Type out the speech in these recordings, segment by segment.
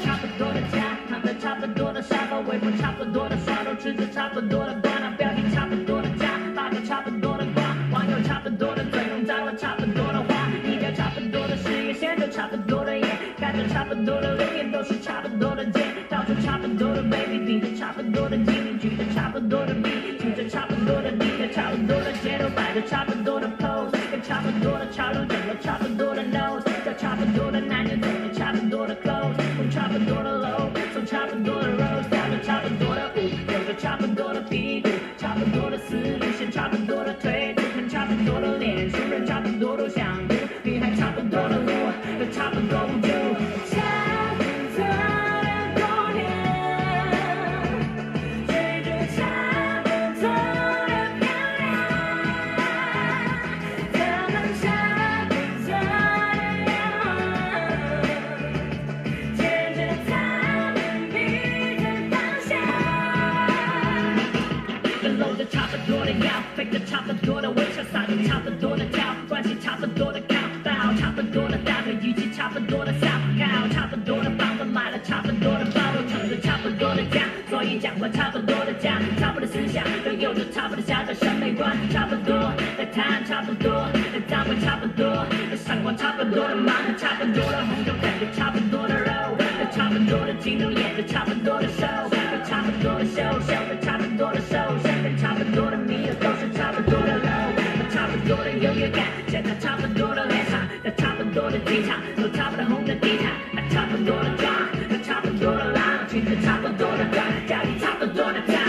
差不多的家，躺在差不多的沙发，微风差不多的刷头，吃着差不多的瓜，那标题差不多的家，发个差不多的瓜，网友差不多的嘴，弄脏了差不多的话，一条差不多的事业线，就差不多的眼，看着差不多的留言，都是差不多的贱，到处差不多的 baby， 比着差不多的经历，举着差不多的币，举着差不多的地，在差不多的街头摆着差不多的 pose， 跟差不多的潮流整个差不多的 nose， 叫差不多的男人走着差不多的 clothes， 从差不多的楼，从差不多的 rose， 跳着差不多的舞，有着差不多的屁股，差不多的思路线，差不多的腿，看差不多的脸，熟人差不多都想哭，女孩差不多的路，都差不多无助。搂着差不多的腰，背着差不多的微笑，撒着差不多的娇，关系差不多的靠，抱差不多的大腿，语气差不多的骚，靠差不多的房子，买了差不多的包，都撑着差不多的家，所以讲话差不多的家，差不多的思想，都有着差不多的狭窄审美观，差不多的谈差不多的单位，差不多的闪光，差不多的忙，差不多的红酒，感觉差不多的肉，差不多的镜头演着差不多的show，差不多的秀秀的差不多的瘦，身边差不多的迷的都是差不多的 low， 差不多的优越感，现在差不多的脸场，差不多的机场，都差不多红的地毯，差不多的妆，差不多的浪，裙子差不多的短，家里差不多的赞。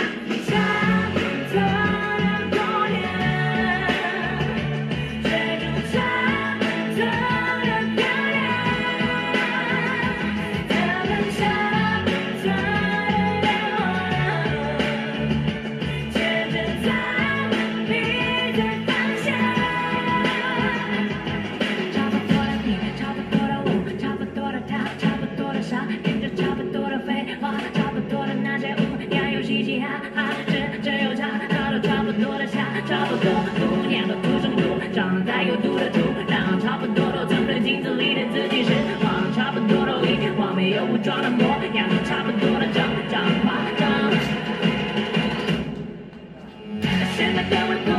听着差不多的废话，差不多的那些舞，娘有嘻嘻哈哈，真有差，找到差不多的下，差不多姑娘都土生土长带有毒的土，让差不多都曾对镜子里的自己是往差不多的里，往没有武装的模样，差不多的张夸张。现在的我。